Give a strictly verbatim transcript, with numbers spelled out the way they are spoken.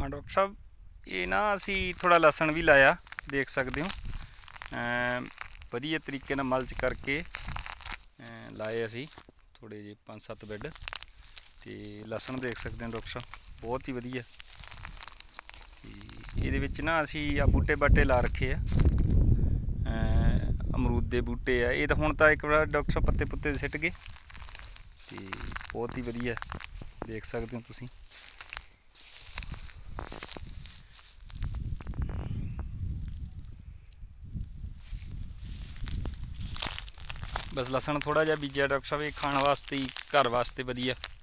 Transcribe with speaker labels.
Speaker 1: हाँ डॉक्टर साहब, ये ना असी थोड़ा लसन भी लाया, देख सकते हो वधिया तरीके नाल मल्च करके लाए असी थोड़े जे पाँच सत्त बैड ते लसन देख सकते हो डॉक्टर साहब, बहुत ही वधिया। ये विच ना असी आ बूटे बाटे ला रखे आ, अमरूद के बूटे आ, ये तो हुण तां एक बार डॉक्टर साहब पत्ते पुत्ते सिट गए ते बहुत ही वधिया देख सकते हो तुसीं। बस लसन थोड़ा जिहा बीजा डॉक्टर साहब, ये खाने वास्ते ही घर वास्ते वधिया।